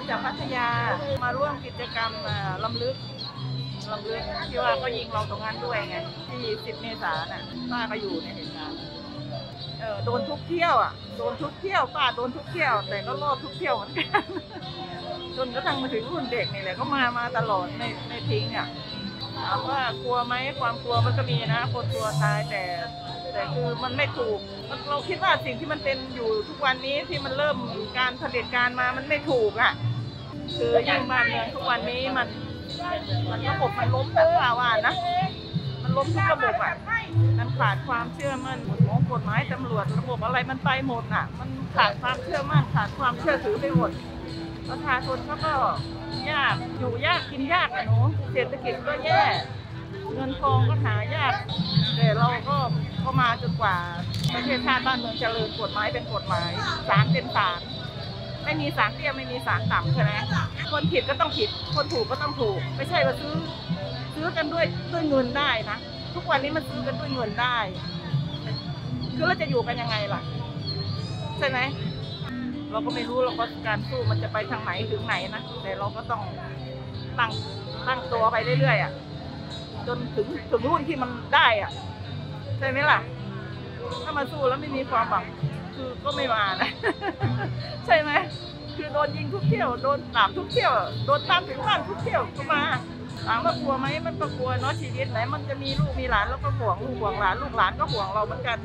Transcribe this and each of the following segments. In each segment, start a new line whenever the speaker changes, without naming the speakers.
จากพัทยามาร่วมกิจกรรมรำลึกที่ว่าก็ยิงเราตรงนั้นด้วยไงที่10 เมษายนน่ะป้าก็อยู่ในเหตุการณ์โดนทุกเที่ยวโดนทุกเที่ยวป้าโดนทุกเที่ยวแต่ก็รอดทุกเที่ยวเหมือนกันจนกระทั่งมาถึงรุ่นเด็กนี่แหละก็มาตลอดไม่ทิ้งถามว่ากลัวไหมความกลัวมันก็มีนะคนกลัวตายแต่คือมันไม่ถูกเราคิดว่าสิ่งที่มันเป็นอยู่ทุกวันนี้ที่มันเริ่มการเผด็จการมามันไม่ถูกคือยิ่งบ้านเมืองทุกวันนี้มันระบบมันล้มแบบว่านะมันล้มทุกระบบมันขาดความเชื่อมั่นของกฎหมายตำรวจระบบอะไรมันไปหมดมันขาดความเชื่อมั่นขาดความเชื่อถือไปหมดประชาชนเขาก็ยากอยู่ยากกินยากหนูเศรษฐกิจก็แย่เงินทองก็หายากแต่เราก็มาจนกว่าประเทศชาติบ้านเมืองเจริญกฎหมายเป็นกฎหมายศาลเป็นศาลไม่มีศาลเตี้ยไม่มีศาลต่ำใช่ไหมคนผิดก็ต้องผิดคนถูกก็ต้องถูกไม่ใช่ว่าซื้อกันด้วยเงินได้นะทุกวันนี้มันซื้อกันด้วยเงินได้คือเราจะอยู่กันยังไงล่ะใช่ไหมเราก็ไม่รู้เราก็การสู้มันจะไปทางไหนถึงไหนนะแต่เราก็ต้องตั้งตัวไปเรื่อยๆจนถึงรุ่นที่มันได้ใช่ไหมล่ะถ้ามาสู้แล้วไม่มีความหวังคือก็ไม่มานะใช่ไหมคือโดนยิงทุกเที่ยวโดนตามทุกเที่ยวโดนตามถึงบ้านทุกเที่ยวก็มาถามว่ากลัวไหมมันก็กลัวเนาะชีวิตไหนมันจะมีลูกมีหลานแล้วก็ห่วงลูกห่วงหลานลูกหลานก็ห่วงเราเหมือนกัน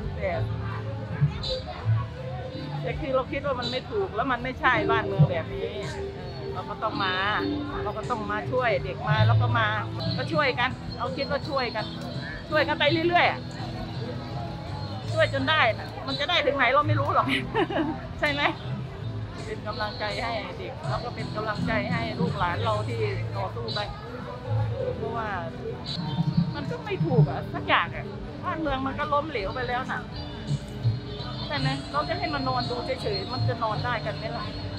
แต่คือเราคิดว่ามันไม่ถูกแล้วมันไม่ใช่บ้านเมืองแบบนี้เราก็ต้องมาช่วยเด็กมาแล้วก็ช่วยกันเราคิดว่าช่วยกันไปเรื่อยๆช่วยจนได้นะมันจะได้ถึงไหนเราไม่รู้หรอกใช่ไหมเป็นกำลังใจให้เด็กแล้วก็เป็นกำลังใจให้ลูกหลานเราที่ต่อสู้ไปเพราะว่ามันก็ไม่ถูกสักอย่างบ้านเมืองมันก็ล้มเหลวไปแล้วนะใช่ไหมเราจะให้มันนอนดูเฉยๆมันจะนอนได้กันไหมล่ะ